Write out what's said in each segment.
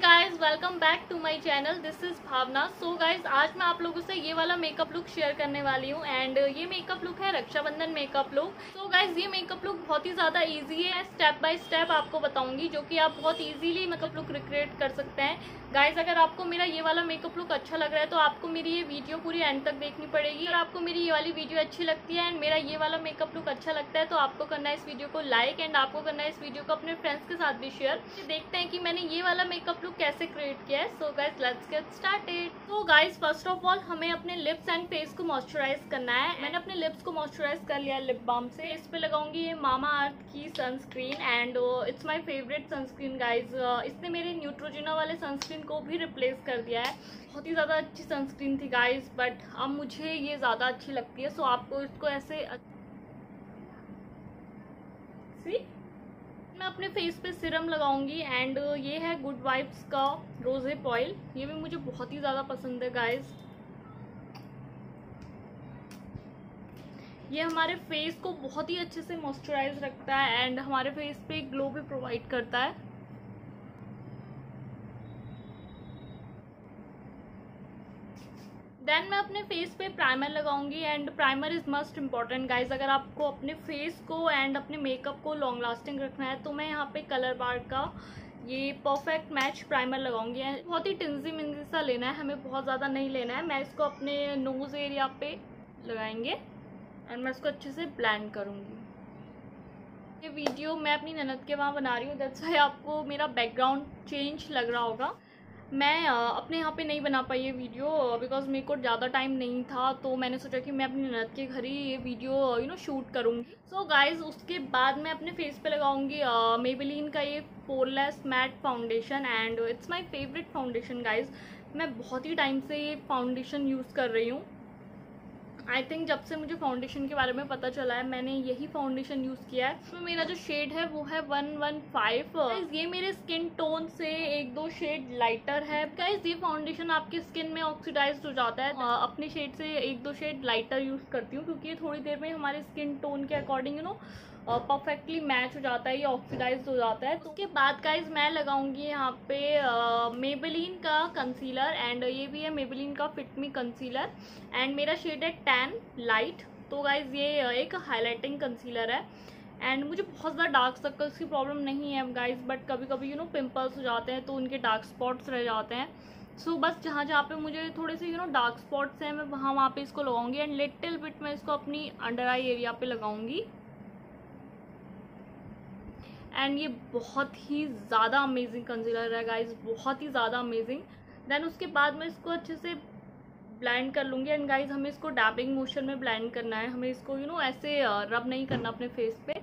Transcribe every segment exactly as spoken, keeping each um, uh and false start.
Guys, welcome back to my channel. This is Bhavna. So guys, आज मैं आप लोगों से ये वाला मेकअप लुक शेयर करने वाली हूँ एंड ये मेकअप लुक है Raksha Bandhan makeup look. So guys, ये मेकअप लुक बहुत ही ज़्यादा इजी है। स्टेप बाय स्टेप आपको बताऊंगी जो कि आप बहुत इजीली मेकअप लुक रिक्रिएट कर सकते हैं। गाइज, अगर आपको मेरा ये वाला मेकअप लुक अच्छा लग रहा है तो आपको मेरी ये वीडियो पूरी एंड तक देखनी पड़ेगी। अगर आपको मेरी ये वाली वीडियो अच्छी लगती है एंड मेरा ये वाला मेकअप लुक अच्छा लगता है तो आपको करना है इस वीडियो को लाइक एंड आपको करना है इस वीडियो को अपने फ्रेंड्स के साथ भी शेयर। देखते हैं कि मैंने ये वाला मेकअप लुक कैसे क्रिएट किया है। So guys, let's get started. तो गाइज, फर्स्ट ऑफ ऑल हमें अपने लिप्स एंड फेस को मॉइस्चराइज करना है। मैंने अपने लिप्स को मॉइस्चराइज कर लिया लिप बाम से। इस पे लगाऊंगी ये मामा अर्थ की sunscreen and it's my favourite sunscreen guys. इसने मेरे न्यूट्रोजिना वाले सनस्क्रीन को भी रिप्लेस कर दिया है। बहुत ही ज़्यादा अच्छी सनस्क्रीन थी गाइज, बट अब मुझे ये ज़्यादा अच्छी लगती है। सो आपको इसको ऐसे सी मैं अपने फेस पे सिरम लगाऊंगी एंड ये है गुड वाइब्स का रोजेप ऑयल। ये भी मुझे बहुत ही ज़्यादा पसंद है गाइज। ये हमारे फेस को बहुत ही अच्छे से मॉइस्चराइज रखता है एंड हमारे फेस पे ग्लो भी प्रोवाइड करता है। देन मैं अपने फेस पे प्राइमर लगाऊंगी and primer is must important guys. अगर आपको अपने फेस को एंड अपने मेकअप को लॉन्ग लास्टिंग रखना है तो मैं यहाँ पे कलर बार का ये परफेक्ट मैच प्राइमर लगाऊंगी। बहुत ही टिंजी मिंजी सा लेना है, हमें बहुत ज़्यादा नहीं लेना है। मैं इसको अपने नोज़ एरिया पे लगाएंगे एंड मैं इसको अच्छे से ब्लेंड करूँगी। ये वीडियो मैं अपनी ननद के वहाँ बना रही हूँ, दैट्स व्हाई आपको मेरा बैकग्राउंड चेंज लग रहा होगा। मैं अपने यहाँ पे नहीं बना पाई ये वीडियो बिकॉज मेरे को ज़्यादा टाइम नहीं था, तो मैंने सोचा कि मैं अपनी ननद के घर ही ये वीडियो यू नो शूट करूँगी। सो गाइज, उसके बाद मैं अपने फेस पे लगाऊंगी मेबेलिन का ये poreless matte foundation and it's my favourite foundation guys. मैं बहुत ही टाइम से ये फाउंडेशन यूज़ कर रही हूँ। आई थिंक जब से मुझे फाउंडेशन के बारे में पता चला है मैंने यही फाउंडेशन यूज़ किया है। तो मेरा जो शेड है वो है वन वन फाइव। ये मेरे स्किन टोन से एक दो शेड लाइटर है गाइज। ये फाउंडेशन आपके स्किन में ऑक्सीडाइज हो जाता है। uh, अपने शेड से एक दो शेड लाइटर यूज़ करती हूँ क्योंकि ये थोड़ी देर में हमारे स्किन टोन के according you know perfectly match हो जाता है, ये ऑक्सीडाइज हो जाता है। तो उसके बाद गाइज मैं लगाऊंगी यहाँ पे मेबेलिन का कंसीलर एंड ये भी है मेबेलिन का फिटमी कंसीलर एंड मेरा शेड है टैन लाइट। तो गाइज ये एक हाईलाइटिंग कंसीलर है एंड मुझे बहुत ज़्यादा डार्क सर्कल्स की प्रॉब्लम नहीं है गाइज, बट कभी कभी यू नो पिंपल्स हो जाते हैं तो उनके डार्क स्पॉट्स रह जाते हैं। सो so, बस जहाँ जहाँ पे मुझे थोड़े से यू नो डार्क स्पॉट्स हैं मैं वहाँ वहाँ पे इसको लगाऊंगी एंड लिटिल बिट मैं इसको अपनी अंडर आई एरिया पे लगाऊंगी एंड ये बहुत ही ज़्यादा अमेजिंग कंसीलर है गाइज, बहुत ही ज़्यादा अमेजिंग। देन उसके बाद मैं इसको अच्छे से ब्लेंड कर लूँगी एंड गाइज हमें इसको डैबिंग मोशन में ब्लेंड करना है। हमें इसको यू नो ऐसे रब नहीं करना अपने फेस पे।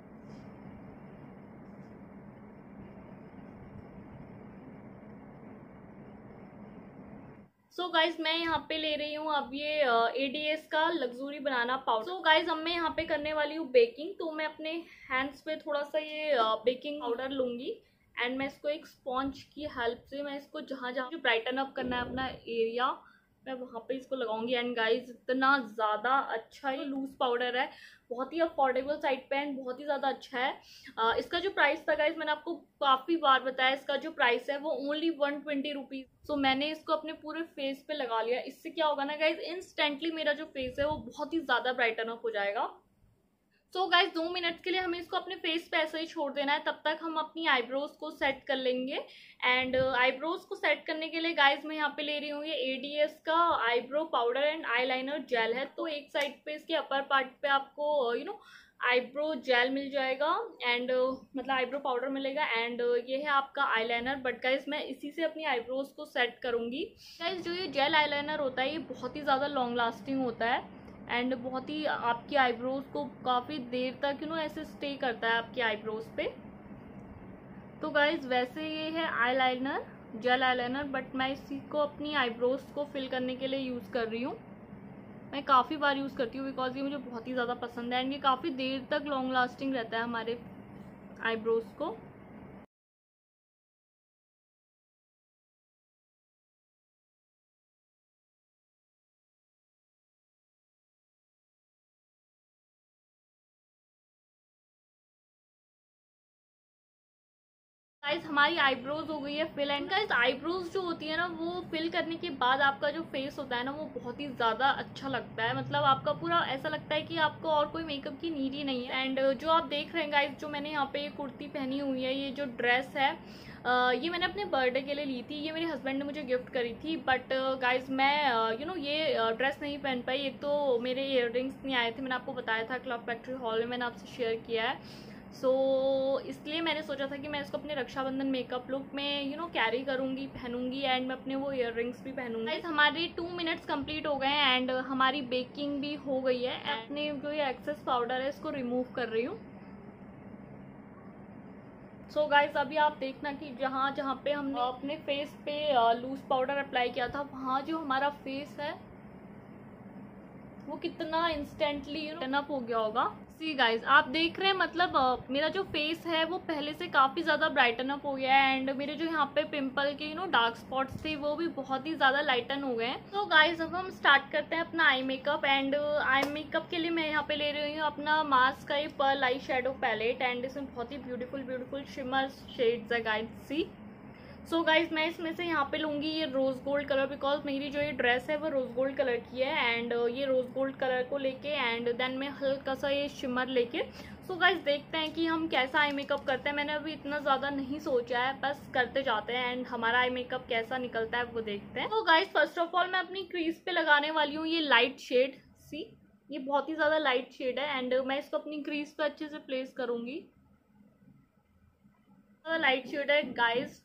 सो so गाइज, मैं यहाँ पे ले रही हूँ अब ये एडीएस का luxury banana powder. So guys, अब मैं यहाँ पे करने वाली हूँ बेकिंग। तो मैं अपने हैंड्स पे थोड़ा सा ये बेकिंग पाउडर लूँगी एंड मैं इसको एक स्पॉन्ज की हेल्प से मैं इसको जहाँ जहाँ जो ब्राइटन अप करना है अपना एरिया मैं वहाँ पे इसको लगाऊंगी एंड गाइज इतना ज़्यादा अच्छा ये लूज पाउडर है, बहुत ही अफोर्डेबल साइड पे एंड बहुत ही ज़्यादा अच्छा है। आ, इसका जो प्राइस था गाइज मैंने आपको काफ़ी बार बताया, इसका जो प्राइस है वो only one twenty rupees. So मैंने इसको अपने पूरे फेस पे लगा लिया। इससे क्या होगा ना गाइज, इंस्टेंटली मेरा जो फेस है वो बहुत ही ज़्यादा ब्राइटन अप हो जाएगा। सो so गाइज, दो मिनट्स के लिए हमें इसको अपने फेस पे ऐसे ही छोड़ देना है, तब तक हम अपनी आईब्रोज को सेट कर लेंगे। एंड आईब्रोज को सेट करने के लिए गाइज मैं यहाँ पे ले रही हूँ ये एडीएस का eyebrow powder and eyeliner gel है। तो एक साइड पे इसके अपर पार्ट पे आपको यू नो आईब्रो जेल मिल जाएगा एंड uh, मतलब आईब्रो पाउडर मिलेगा एंड uh, ये है आपका आईलाइनर। बट गाइज मैं इसी से अपनी आईब्रोज को सेट करूँगी। गाइज जो ये जेल आईलाइनर होता है ये बहुत ही ज़्यादा लॉन्ग लास्टिंग होता है एंड बहुत ही आपकी आईब्रोज को काफ़ी देर तक यू नो ऐसे स्टे करता है आपकी आईब्रोज पे। तो गाइज वैसे ये है आईलाइनर, जेल आईलाइनर, बट मैं इसी को अपनी आईब्रोज को फिल करने के लिए यूज़ कर रही हूँ। मैं काफ़ी बार यूज़ करती हूँ बिकॉज ये मुझे बहुत ही ज़्यादा पसंद है एंड ये काफ़ी देर तक लॉन्ग लास्टिंग रहता है हमारे आईब्रोज को। गाइस हमारी आईब्रोज हो गई है फिल। एंड गाइस आईब्रोज जो होती है ना, वो फिल करने के बाद आपका जो फेस होता है ना, वो बहुत ही ज़्यादा अच्छा लगता है। मतलब आपका पूरा ऐसा लगता है कि आपको और कोई मेकअप की नीड ही नहीं है। एंड जो आप देख रहे हैं गाइस, जो मैंने यहाँ पे ये कुर्ती पहनी हुई है, ये जो ड्रेस है, Uh, ये मैंने अपने बर्थडे के लिए ली थी। ये मेरे हस्बैंड ने मुझे गिफ्ट करी थी। बट गाइज uh, मैं you uh, know you know, ये ड्रेस uh, नहीं पहन पाई। एक तो मेरे इयर रिंग्स नहीं आए थे, मैंने आपको बताया था क्लब फैक्ट्री हॉल में मैंने आपसे शेयर किया है। सो so, इसलिए मैंने सोचा था कि मैं इसको अपने रक्षाबंधन मेकअप लुक में यू नो कैरी करूँगी, पहनूंगी एंड मैं अपने वो इयर रिंग्स भी पहनूंगी। गाइज हमारे टू मिनट्स कंप्लीट हो गए हैं एंड हमारी बेकिंग भी हो गई है। अपने जो ये एक्सेस पाउडर है इसको रिमूव कर रही हूँ। सो so गाइज अभी आप देखना कि जहाँ जहाँ पे हमने अपने फेस पे लूज पाउडर अप्लाई किया था, वहाँ जो हमारा फेस है वो कितना instantly you know turn up हो गया होगा। सी गाइज आप देख रहे हैं, मतलब uh, मेरा जो फेस है वो पहले से काफ़ी ज़्यादा ब्राइटन अप हो गया है। एंड मेरे जो यहाँ पे पिंपल के यू नो डार्क स्पॉट्स थे वो भी बहुत ही ज़्यादा लाइटन हो गए हैं। तो गाइज अब हम स्टार्ट करते हैं अपना eye makeup. And eye makeup के लिए मैं यहाँ पे ले रही हूँ अपना मास्क का ये pearl eye shadow palette. And इसमें बहुत ही ब्यूटीफुल ब्यूटीफुल शिमर शेड्स है गाइज, सी। सो गाइज मैं इसमें से यहाँ पे लूँगी ये रोज़ गोल्ड कलर, बिकॉज मेरी जो ये ड्रेस है वो रोज़ गोल्ड कलर की है। एंड ये रोज़ गोल्ड कलर को लेके एंड देन मैं हल्का सा ये शिमर लेके सो गाइज देखते हैं कि हम कैसा आई मेकअप करते हैं। मैंने अभी इतना ज़्यादा नहीं सोचा है, बस करते जाते हैं एंड हमारा आई मेकअप कैसा निकलता है वो देखते हैं। तो गाइज फर्स्ट ऑफ ऑल मैं अपनी क्रीज पे लगाने वाली हूँ ये लाइट शेड, सी ये बहुत ही ज़्यादा लाइट शेड है। एंड मैं इसको अपनी क्रीज पे अच्छे से प्लेस करूँगी। लाइट शेड है गाइज।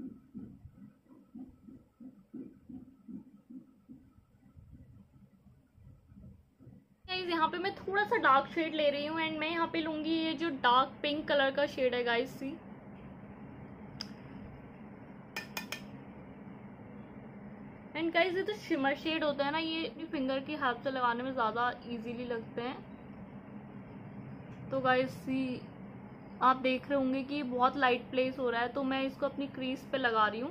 यहाँ पे मैं थोड़ा सा डार्क शेड ले रही हूँ एंड मैं यहाँ पे लूंगी ये जो डार्क पिंक कलर का शेड है गाइस, सी। एंड गाइस ये तो शिमर शेड होता है ना, ये अपनी फिंगर की हेल्प से लगाने में ज़्यादा इजीली लगते हैं। तो गाइस सी आप देख रहे होंगे कि बहुत लाइट प्लेस हो रहा है, तो मैं इसको अपनी क्रीज पे लगा रही हूँ।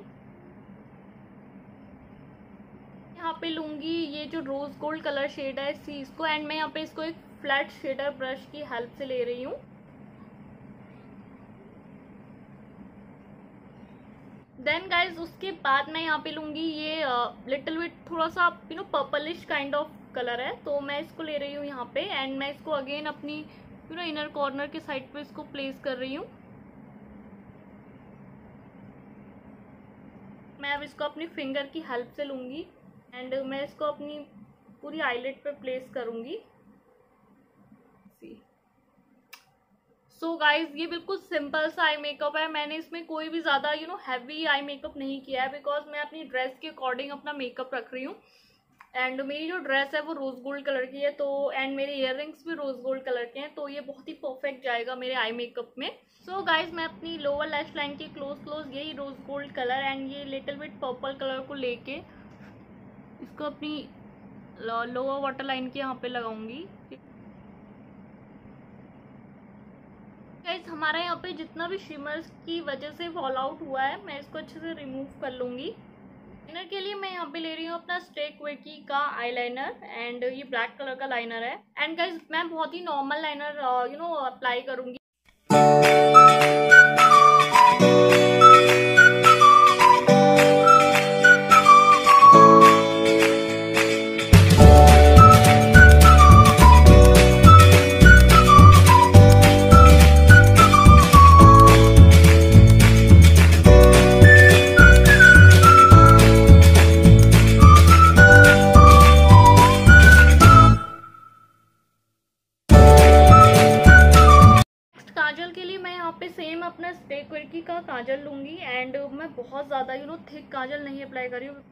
यहाँ पे लूंगी ये जो रोज गोल्ड कलर शेड है सी इसको। एंड मैं यहाँ पे इसको एक फ्लैट शेडर ब्रश की हेल्प से ले रही हूँ। देन गाइज उसके बाद मैं यहाँ पे लूंगी ये लिटिल बिट थोड़ा सा you know purplish kind of colour है, तो मैं इसको ले रही हूँ यहाँ पे। एंड मैं इसको अगेन अपनी यू नो इनर कॉर्नर के साइड पे इसको प्लेस कर रही हूँ। मैं अब इसको अपनी फिंगर की हेल्प से लूंगी एंड मैं इसको अपनी पूरी आईलिड पे प्लेस करूंगी। सो so गाइज ये बिल्कुल सिंपल सा आई मेकअप है। मैंने इसमें कोई भी ज़्यादा you know heavy eye makeup नहीं किया है, बिकॉज मैं अपनी ड्रेस के अकॉर्डिंग अपना मेकअप रख रही हूँ। एंड मेरी जो ड्रेस है वो रोज़ गोल्ड कलर की है, तो एंड मेरे इयर रिंग्स भी रोज़ गोल्ड कलर के हैं, तो ये बहुत ही परफेक्ट जाएगा मेरे आई मेकअप में। सो so गाइज मैं अपनी लोअर लैश लाइन के क्लोज क्लोज यही रोज़ गोल्ड कलर एंड ये लिटिल बिट पर्पल कलर को लेके इसको अपनी लोअर वाटर लाइन के यहाँ पे लगाऊंगी। गाइस हमारा यहाँ पे जितना भी शिमर्स की वजह से फॉल आउट हुआ है, मैं इसको अच्छे से रिमूव कर लूंगी। लाइनर के लिए मैं यहाँ पे ले रही हूँ अपना स्टे क्विकी का आईलाइनर एंड ये ब्लैक कलर का लाइनर है। एंड गाइस मैं बहुत ही normal liner you know apply करूंगी। काजल के लिए मैं यहाँ पे सेम अपना स्टे क्विकी का काजल लूंगी एंड मैं बहुत ज़्यादा यू नो थिक काजल नहीं अप्लाई कर रही हूँ।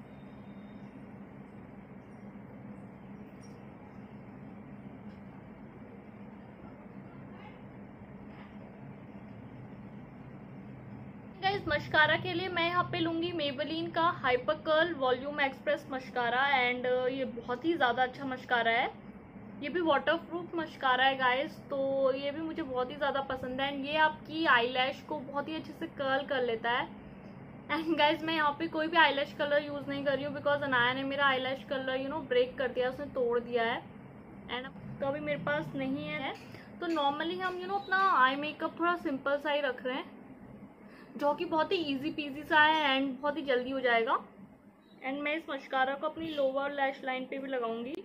गाइस मस्कारा के लिए मैं यहाँ पे लूंगी मेबेलिन का hyper curl volume express mascara and ये बहुत ही ज़्यादा अच्छा मस्कारा है। ये भी वाटर प्रूफ मस्कारा है गाइस, तो ये भी मुझे बहुत ही ज़्यादा पसंद है एंड ये आपकी आईलैश को बहुत ही अच्छे से कर्ल कर लेता है। एंड गाइस मैं यहाँ पे कोई भी आईलैश कलर यूज़ नहीं कर रही हूँ, बिकॉज अनाया ने मेरा eyelash colour you know break कर दिया, उसने तोड़ दिया है एंड तो अभी मेरे पास नहीं है। तो नॉर्मली हम यू नो अपना आई मेकअप थोड़ा सिंपल सा ही रख रहे हैं। जो कि बहुत ही इजी पीजी सा है एंड बहुत ही जल्दी हो जाएगा। एंड मैं इस मस्कारा को अपनी लोअर लैश लाइन पे भी लगाऊंगी।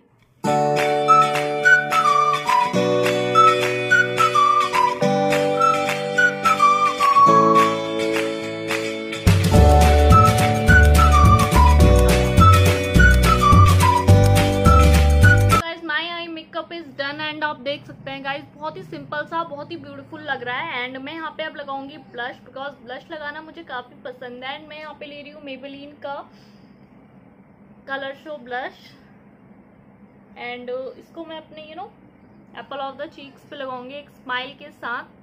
एंड आप देख सकते हैं गाइज बहुत ही सिंपल सा बहुत ही ब्यूटीफुल लग रहा है। एंड मैं यहाँ पे अब लगाऊंगी ब्लश, बिकॉज ब्लश लगाना मुझे काफी पसंद है। एंड मैं यहाँ पे ले रही हूँ मेबेलिन का कलर शो ब्लश एंड इसको मैं अपने you know apple of the cheeks पे लगाऊंगी एक स्माइल के साथ।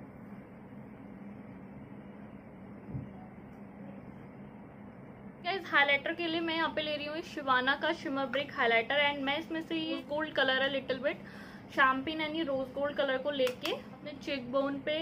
हाइलाइटर के लिए मैं यहाँ पे ले रही हूँ शिवाना का शिमर ब्रिक हाइलाइटर एंड मैं इसमें से ये गोल्ड कलर है लिटिल बिट शैम्पेन यानी रोज गोल्ड कलर को लेके अपने चेक बोन पे,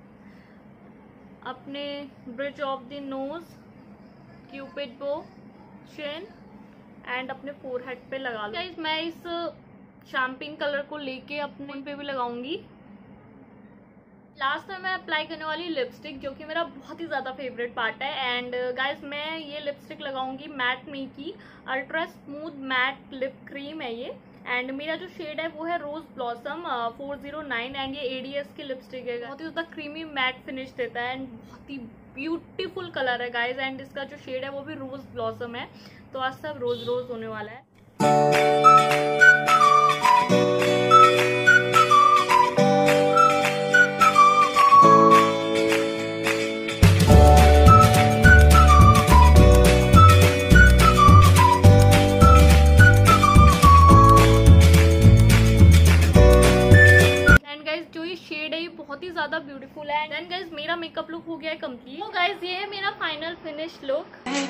अपने bridge of the nose, Cupid bow, chin and अपने फोरहेड पे लगा लूँ। गाइस मैं इस शैम्पेन कलर को लेके अपने पे भी लगाऊंगी। लास्ट में मैं अप्लाई करने वाली लिपस्टिक जो कि मेरा बहुत ही ज़्यादा फेवरेट पार्ट है। एंड गाइस मैं ये लिपस्टिक लगाऊंगी मैट मी की ultra smooth matte lip cream है ये। एंड मेरा जो शेड है वो है rose blossom four zero nine and ये एडीएस की लिपस्टिक है। बहुत ही ज़्यादा क्रीमी मैट फिनिश देता है एंड बहुत ही ब्यूटीफुल कलर है गाइस। एंड इसका जो शेड है वो भी रोज ब्लॉसम है, तो आज सब रोज रोज होने वाला है। बहुत ही ज्यादा ब्यूटीफुल है। देन गाइस मेरा मेकअप लुक हो गया है कंप्लीट। तो गाइस ये है मेरा final finish look.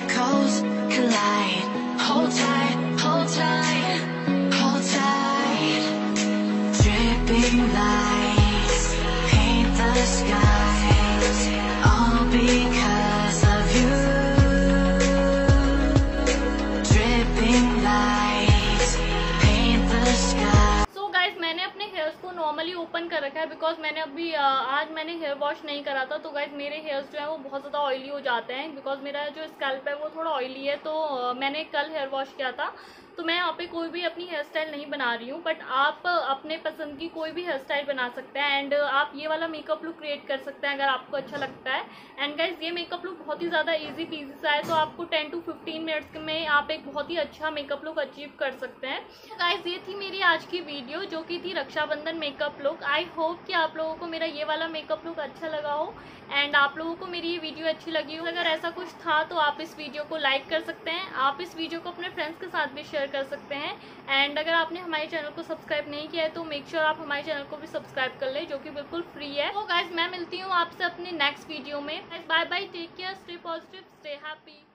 Normally open कर रखा है बिकॉज मैंने अभी आज मैंने हेयर वॉश नहीं करा था। तो गाइज मेरे हेयर्स जो है वो बहुत ज़्यादा ऑयली हो जाते हैं बिकॉज मेरा जो स्कैल्प है वो थोड़ा ऑयली है। तो मैंने कल हेयर वॉश किया था, तो मैं यहाँ पे कोई भी अपनी हेयर स्टाइल नहीं बना रही हूँ, बट आप अपने पसंद की कोई भी हेयर स्टाइल बना सकते हैं एंड आप ये वाला मेकअप लुक क्रिएट कर सकते हैं अगर आपको अच्छा लगता है। एंड गाइज ये मेकअप लुक बहुत ही ज़्यादा इजी पीजी सा है, तो आपको टेन टू फिफ्टीन मिनट्स में आप एक बहुत ही अच्छा मेकअप लुक अचीव कर सकते हैं। गाइज ये थी मेरी आज की वीडियो जो कि थी Raksha Bandhan makeup look. I hope कि आप लोगों को मेरा ये वाला मेकअप लुक अच्छा लगा हो एंड आप लोगों को मेरी ये वीडियो अच्छी लगी हो। अगर ऐसा कुछ था तो आप इस वीडियो को लाइक कर सकते हैं, आप इस वीडियो को अपने फ्रेंड्स के साथ भी शेयर कर सकते हैं। एंड अगर आपने हमारे चैनल को सब्सक्राइब नहीं किया है तो मेक श्योर आप हमारे चैनल को भी सब्सक्राइब कर ले, जो कि बिल्कुल फ्री है। तो गाइस मैं मिलती हूँ आपसे अपने नेक्स्ट वीडियो में। Bye bye, take care, stay positive, stay happy.